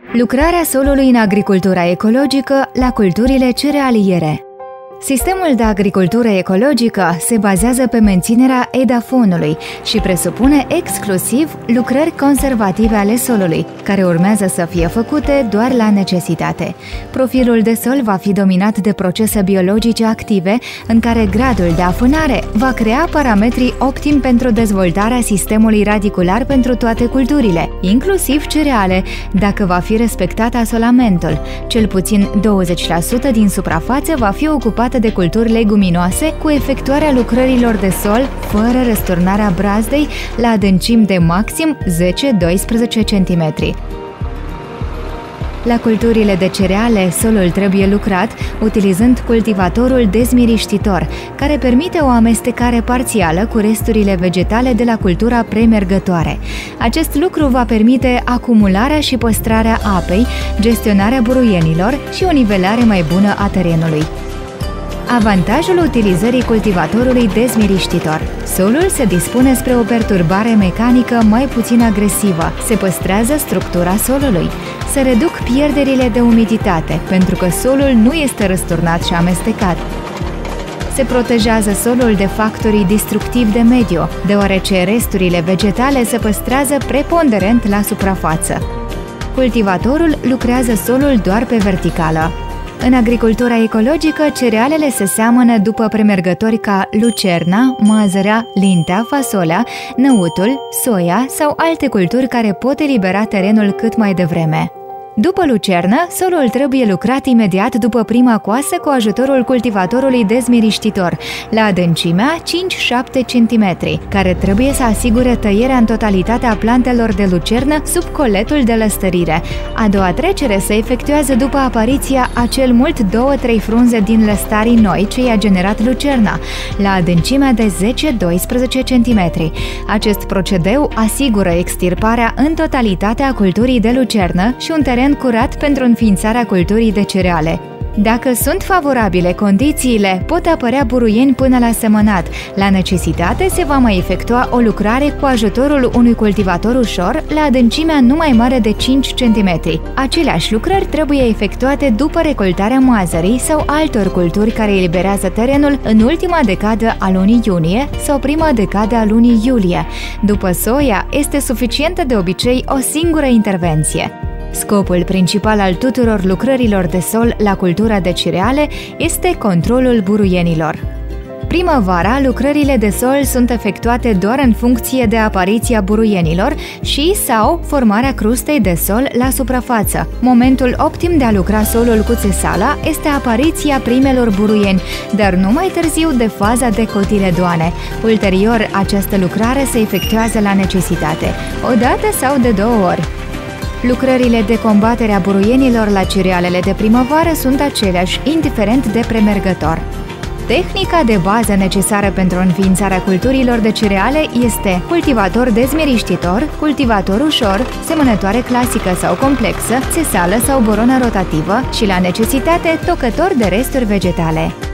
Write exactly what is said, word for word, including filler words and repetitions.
Lucrarea solului în agricultura ecologică la culturile cerealiere. Sistemul de agricultură ecologică se bazează pe menținerea edafonului și presupune exclusiv lucrări conservative ale solului, care urmează să fie făcute doar la necesitate. Profilul de sol va fi dominat de procese biologice active, în care gradul de afânare va crea parametrii optimi pentru dezvoltarea sistemului radicular pentru toate culturile, inclusiv cereale, dacă va fi respectat asolamentul. Cel puțin douăzeci la sută din suprafață va fi ocupată de culturi leguminoase, cu efectuarea lucrărilor de sol fără răsturnarea brazdei la adâncimi de maxim zece doisprezece centimetri. La culturile de cereale, solul trebuie lucrat utilizând cultivatorul dezmiriștitor, care permite o amestecare parțială cu resturile vegetale de la cultura premergătoare. Acest lucru va permite acumularea și păstrarea apei, gestionarea buruienilor și o nivelare mai bună a terenului. Avantajul utilizării cultivatorului dezmiriștitor. Solul se dispune spre o perturbare mecanică mai puțin agresivă, se păstrează structura solului, se reduc pierderile de umiditate, pentru că solul nu este răsturnat și amestecat. Se protejează solul de factorii destructivi de mediu, deoarece resturile vegetale se păstrează preponderent la suprafață. Cultivatorul lucrează solul doar pe verticală. În agricultura ecologică, cerealele se seamănă după premergători ca lucerna, mazărea, lintea, fasolea, năutul, soia sau alte culturi care pot elibera terenul cât mai devreme. După lucernă, solul trebuie lucrat imediat după prima coasă cu ajutorul cultivatorului dezmiriștitor, la adâncimea cinci șapte centimetri, care trebuie să asigure tăierea în totalitate a plantelor de lucernă sub coletul de lăstărire. A doua trecere se efectuează după apariția a cel mult două trei frunze din lăstarii noi ce i-a generat lucerna, la adâncimea de zece doisprezece centimetri. Acest procedeu asigură extirparea în totalitate a culturii de lucernă și un teren curat pentru înființarea culturii de cereale. Dacă sunt favorabile condițiile, pot apărea buruieni până la semănat. La necesitate se va mai efectua o lucrare cu ajutorul unui cultivator ușor la adâncimea nu mai mare de cinci centimetri. Aceleași lucrări trebuie efectuate după recoltarea mazării sau altor culturi care eliberează terenul în ultima decadă a lunii iunie sau prima decadă a lunii iulie. După soia, este suficientă de obicei o singură intervenție. Scopul principal al tuturor lucrărilor de sol la cultura de cereale este controlul buruienilor. Primăvara, lucrările de sol sunt efectuate doar în funcție de apariția buruienilor și sau formarea crustei de sol la suprafață. Momentul optim de a lucra solul cu țesala este apariția primelor buruieni, dar nu mai târziu de faza de cotiledoane. Ulterior, această lucrare se efectuează la necesitate, o dată sau de două ori. Lucrările de combatere a buruienilor la cerealele de primăvară sunt aceleași, indiferent de premergător. Tehnica de bază necesară pentru înființarea culturilor de cereale este cultivator dezmiriștitor, cultivator ușor, semănătoare clasică sau complexă, țesală sau boronă rotativă și, la necesitate, tocător de resturi vegetale.